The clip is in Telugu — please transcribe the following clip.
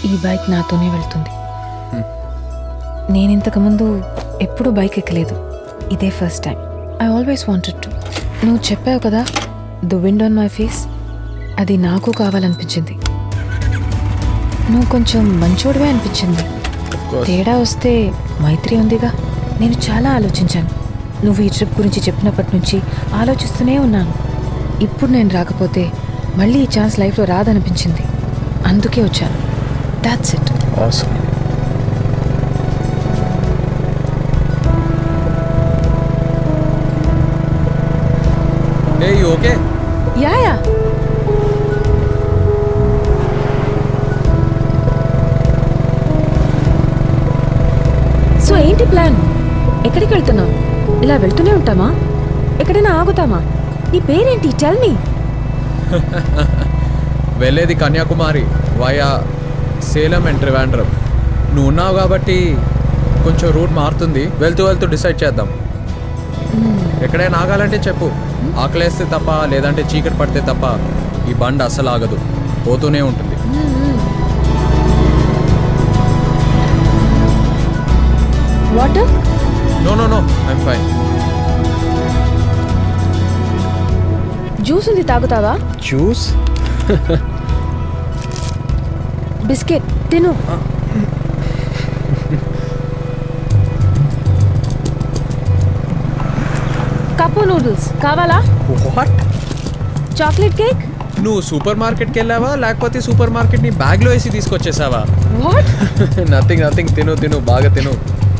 ఈ బైక్ నాతోనే వెళ్తుంది. నేను ఇంతకుముందు ఎప్పుడూ బైక్ ఎక్కలేదు, ఇదే first time. I always wanted to. నువ్వు చెప్పావు కదా the wind on my face, అది నాకు కావాలనిపించింది. నువ్వు కొంచెం మంచోడివే అనిపించింది. తేడా వస్తే మైత్రి ఉందిగా. నేను చాలా ఆలోచించాను. నువ్వు ఈ ట్రిప్ గురించి చెప్పినప్పటి నుంచి ఆలోచిస్తూనే ఉన్నాను. ఇప్పుడు నేను రాకపోతే మళ్ళీ ఈ ఛాన్స్ లైఫ్లో రాదనిపించింది, అందుకే వచ్చాను. That's it. Awesome. Hey, you okay? Yeah. So ఏంటి ప్లాన్? ఎక్కడికి వెళ్తున్నావు? ఇలా వెళ్తూనే ఉంటామా? ఎక్కడైనా ఆగుతామా? నీ పేరేంటి? Tell me. వెళ్ళేది కన్యాకుమారి వయా సేలం అండ్ ట్రివాండ్రం. నువ్వు ఉన్నావు కాబట్టి కొంచెం రూట్ మారుతుంది. వెళ్తూ వెళ్తూ డిసైడ్ చేద్దాం. ఎక్కడైనా ఆగాలంటే చెప్పు. ఆకలేస్తే తప్ప, లేదంటే చీకటి పడితే తప్ప ఈ బండి అస్సలు ఆగదు, పోతూనే ఉంటుంది. Water? No no no, I'm fine. Juice ఉంది, తాగుతావా? జ్యూస్? బిస్కెట్ తిను. కప్పు నూడిల్స్ కావాలా? వాట్? Chocolate cake? నువ్వు సూపర్ మార్కెట్కి వెళ్ళావా, లేకపోతే సూపర్ మార్కెట్ని బ్యాగ్లో వేసి తీసుకొచ్చేసావా? వాట్? Nothing nothing. తిను తిను, బాగా తిను.